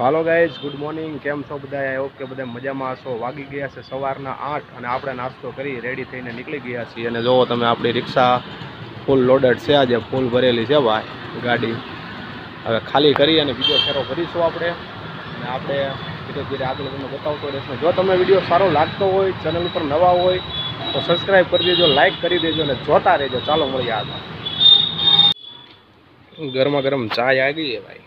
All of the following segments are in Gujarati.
Hello guys, good morning. કેમ છો બધા? આઈ હોપ કે બધા મજામાં હશો. વાગી ગયા છે સવારના 8 અને આપણે નાસ્તો કરી રેડી થઈને નીકળી ગયા છીએ. અને જોવો તમે, આપણી રિક્ષા ફૂલ લોડેડ છે, આજે ફૂલ ભરેલી છે ભાઈ ગાડી. હવે ખાલી કરી અને બીજો ફેરો ભરીશું આપણે. અને આપણે ધીરે ધીરે આગળ તમને બતાવતો રહેશું. જો તમને વિડીયો સારો લાગતો હોય, ચેનલ ઉપર નવા હોય તો સબસ્ક્રાઈબ કરી દેજો, લાઇક કરી દેજો અને જોતા રહેજો. ચાલો મળીએ આગળ. ગરમા ગરમ ચાય આવી ગઈ છે ભાઈ.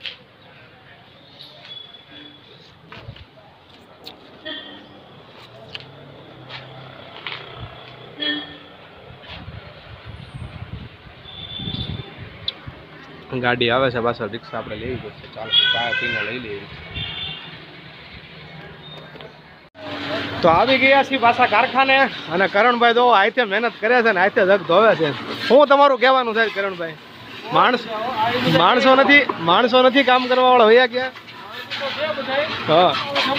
ગાડી આવે છે પાછળ, રિક્ષા આપણે લઈ ગઈ છે. ચાલો ચા પીને લઈ લઈએ. તો આવી ગયા છીએ પાછા કારખાને. અને કરણભાઈ તો આઈતે મહેનત કરે છે ને આઈતે જગ ધોવે છે. શું તમારું કહેવાનું છે કરણભાઈ? માણસો નથી કામ કરવા વાળા હોયા ક્યાં? હા,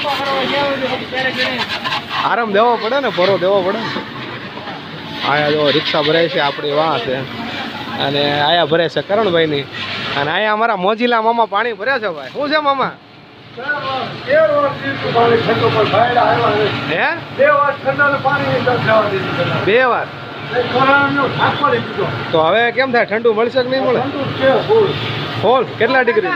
આરામ દેવો પડે ને, ભરો દેવો પડે. આયા જો રિક્ષા ભરાય છે આપણી વાહ છે. અને આયા ભરે છે કરણભાઈની. અને અહીંયા અમારા મોજીલા મામા પાણી ભરે છે ભાઈ. શું છે મામા? હે, 2 વાર. તો હવે કેમ થાય? ઠંડુ મળશે કે નહીં મળે? ફોલ કેટલા ડિગ્રી?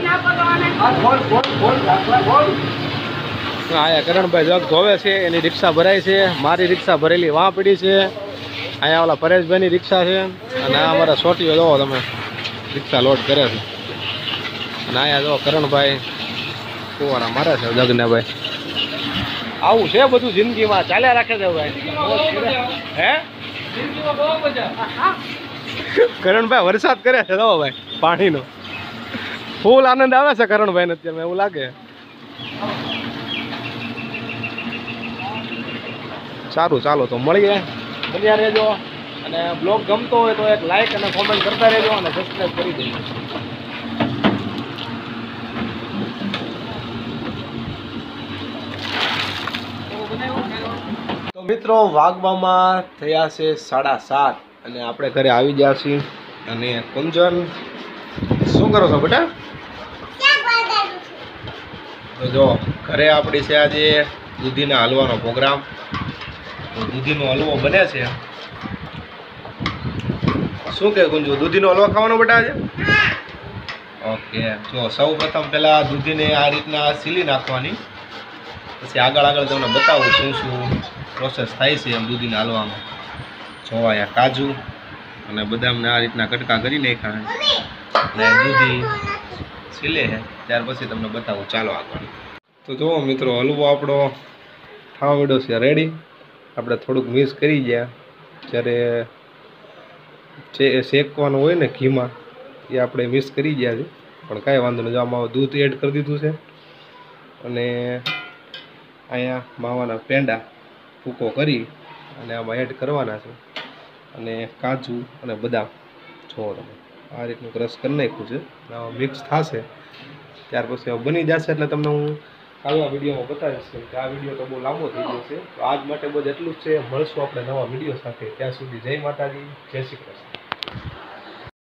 આયા કરણભાઈ જગ ધોવે છે, એની રિક્ષા ભરાય છે. મારી રિક્ષા ભરેલી વાં પડી છે. અહીંયા ઓલા પરેશભાઈની રિક્ષા છે. અને આ અમારા સોટીઓ જોવો તમે, રિક્ષા લોડ કરે છે. અને અહીંયા જો કરણભાઈ કુવારા મારે છે જગને ભાઈ. આવું છે બધું જિંદગીમાં, ચાલ્યા રાખે છે ભાઈ. હે કરણભાઈ વરસાદ કરે છે જો ભાઈ, પાણીનો ફૂલ આનંદ આવે છે કરણભાઈને અત્યારે, એવું લાગે. સારું, ચાલો તો મળીએ, બન્યા રહેજો. અને બ્લોગ ગમતો હોય તો એક લાઈક અને કોમેન્ટ કરતા રહેજો અને સબસ્ક્રાઈબ કરી દેજો. તો મિત્રો, વાગવામાં થયા છે 7:30 અને આપણે ઘરે આવી ગયા છીએ. અને કુંજન શું કરો છો બેટા? તો જો ઘરે આપણી છે આજે દૂધીના હલવાનો પ્રોગ્રામ. તો દૂધીનો હલવો બને છે. શું કે ગુંજુ, દૂધીનો હલવો ખાવાનો બેટા આજે? ઓકે. જો સૌ પ્રથમ પહેલાં દૂધીને આ રીતના સીલી નાખવાની, પછી આગળ તમને બતાવું શું શું પ્રોસેસ થાય છે એમ દૂધીના હલવામાં. જોવા અહીંયા કાજુ અને બદામને આ રીતના કટકા કરી નાખ્યા અને દૂધી સીલે છે, ત્યાર પછી તમને બતાવું. ચાલો આગળ. તો જુઓ મિત્રો, હલવો આપણો થવા માંડ્યો છે રેડી. આપણે થોડુંક મિક્સ કરી ગયા જ્યારે શેકવાનું હોય ને ઘીમાં, એ આપણે મિક્સ કરી ગયા છે. પણ કાંઈ વાંધો નહીં, જો આમાં દૂધ એડ કરી દીધું છે. અને અહીંયા માવાના પેંડા ભૂકો કરી અને આમાં એડ કરવાના છે. અને કાજુ અને બદામ જુઓ તમે આ રીતનું ક્રશ કરી નાખ્યું છે. આમાં મિક્સ થશે ત્યાર પછી બની જશે એટલે તમને હું આગલા વિડીયોમાં બતાવીશ. કે આ વિડીયો તો બહુ લાંબો થઈ ગયો છે. તો આજ માટે બસ એટલું જ છે. મળશું આપણે નવા વિડીયો સાથે. ત્યાં સુધી જય માતાજી, જય શ્રી કૃષ્ણ.